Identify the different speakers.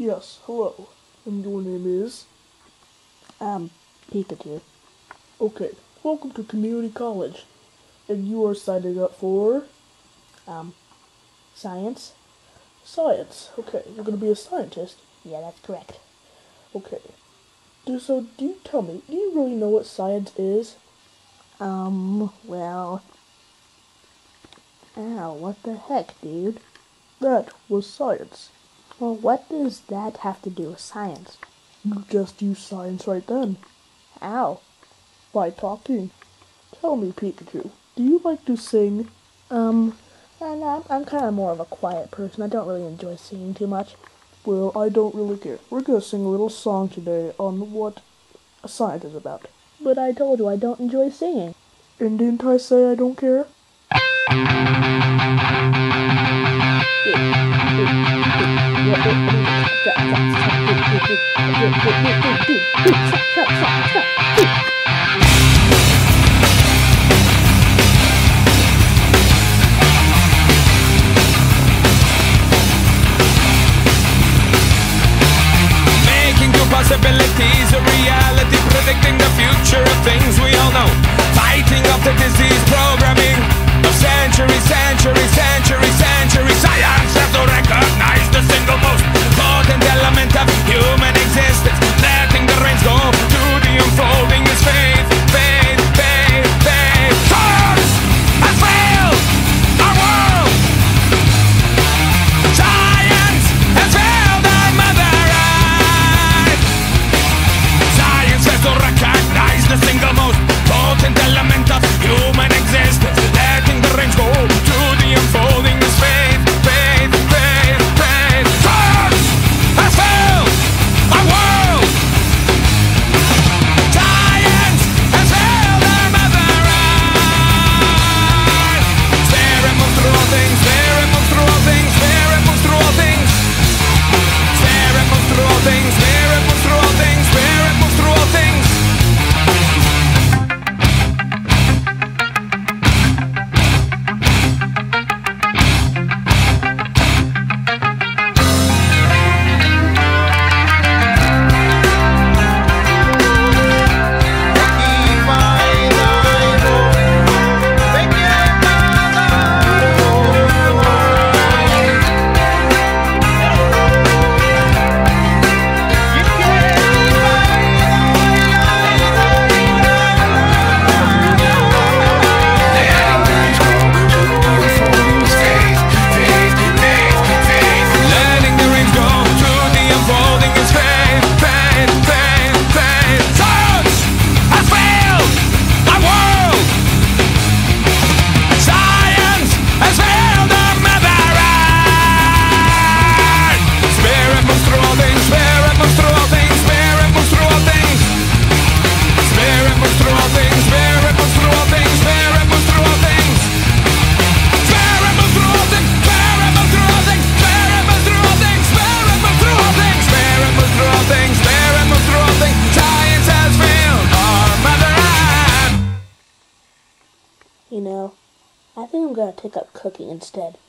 Speaker 1: Yes, hello. And your name is?
Speaker 2: Pikachu.
Speaker 1: Okay, welcome to community college. And you are signing up for?
Speaker 2: Science?
Speaker 1: Science. Okay, you're gonna be a scientist.
Speaker 2: Yeah, that's correct.
Speaker 1: Okay. So do you tell me, do you really know what science is?
Speaker 2: Well... Ow, what the heck, dude?
Speaker 1: That was science.
Speaker 2: Well, what does that have to do with science?
Speaker 1: You just used science right then.
Speaker 2: Ow.
Speaker 1: By talking. Tell me, Pikachu, do you like to sing?
Speaker 2: I'm kind of more of a quiet person. I don't really enjoy singing too much.
Speaker 1: Well, I don't really care. We're gonna sing a little song today on what science is about.
Speaker 2: But I told you I don't enjoy singing.
Speaker 1: And didn't I say I don't care?
Speaker 3: Possibilities, a reality, predicting the future of things we all know. Fighting off the disease, programming of centuries. Science has to recognize the single most potent element of human existence. Letting the reins go to the unfolding is faith. Science has failed our world. Science has failed our mother. To recognize the single most potent element of human existence. Letting the reins go to the unfolding is faith. Science has failed our world. Science has failed our mother earth. Spirit moves through all things. Spirit moves through all things. Spirit moves through all things. Spirit moves through all things. Spirit moves through all things. Spirit moves through all things.
Speaker 2: You know, I think I'm gonna take up cooking instead.